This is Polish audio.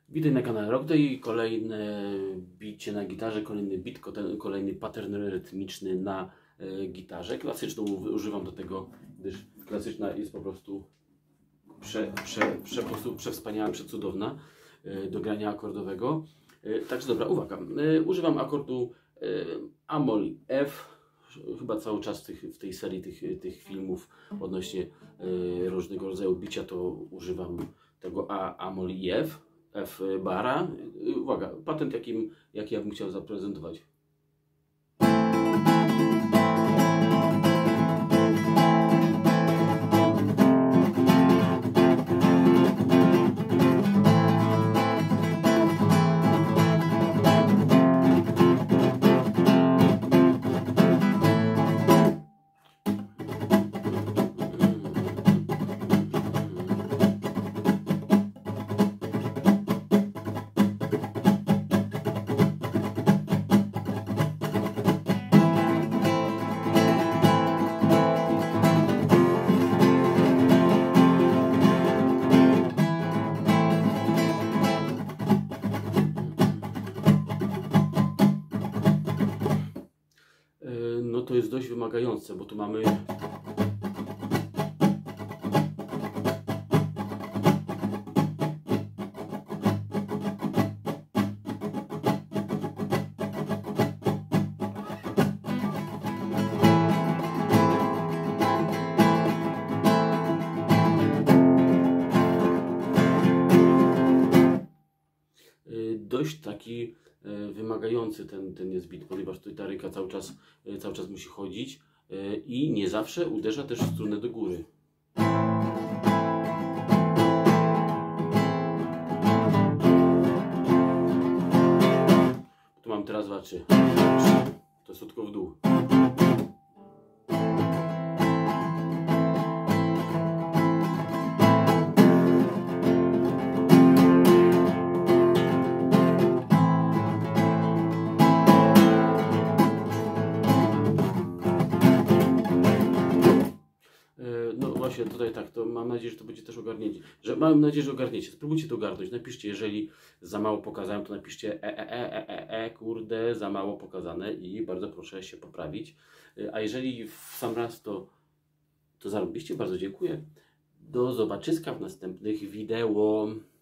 Witaj na kanale Rockday, kolejne bicie na gitarze, kolejny beat, kolejny pattern rytmiczny na gitarze. Klasyczną używam do tego, gdyż klasyczna jest po prostu przewspaniała, przecudowna do grania akordowego. Także dobra, uwaga, używam akordu A-moll F. Chyba cały czas w tej serii tych filmów odnośnie różnego rodzaju bicia to używam tego A-moll i F. F bara. Uwaga, patent jaki ja bym chciał zaprezentować. No to jest dość wymagające, bo tu mamy dość taki wymagający ten jest beat, ponieważ tutaj ta ręka cały czas musi chodzić i nie zawsze uderza też w strunę do góry. Tu mam teraz dwa, trzy. To jest tylko w dół. No właśnie tutaj tak, to mam nadzieję, że to będzie też ogarnięcie. Mam nadzieję, że ogarniecie. Spróbujcie to ogarnąć. Napiszcie, jeżeli za mało pokazałem, to napiszcie kurde, za mało pokazane i bardzo proszę się poprawić. A jeżeli w sam raz, to zarobiliście. Bardzo dziękuję. Do zobaczyska w następnych wideo.